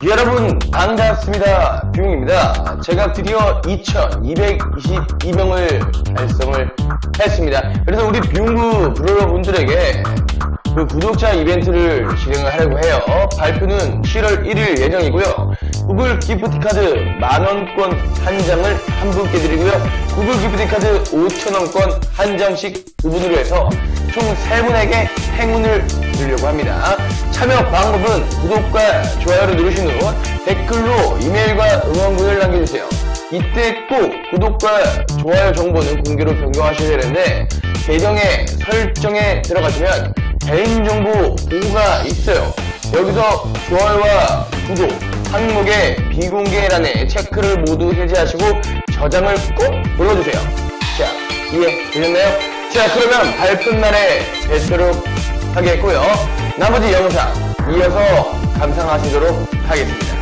여러분 반갑습니다. 뷰입니다. 제가 드디어 2222명을 달성을 했습니다. 그래서 우리 뷰 브로러분들에게 그 구독자 이벤트를 진행을 하려고 해요. 발표는 7월 1일 예정이고요. 구글 기프티카드 만원권 한 장을 한 분께 드리고요. 구글 기프티카드 5,000원권 한 장씩 두 분으로 해서 총 3분에게 행운을 드리려고 합니다. 참여 방법은 구독과 좋아요를 누르신 후 댓글로 이메일과 응원글을 남겨주세요. 이때 꼭 구독과 좋아요 정보는 공개로 변경하셔야 되는데 계정의 설정에 들어가시면 개인정보 보호가 있어요. 여기서 좋아요와 구독 항목의 비공개란에 체크를 모두 해제하시고 저장을 꼭 눌러주세요. 자, 이해되셨나요? 자, 그러면 발표 날에 뵙도록 하겠고요. 나머지 영상 이어서 감상하시도록 하겠습니다.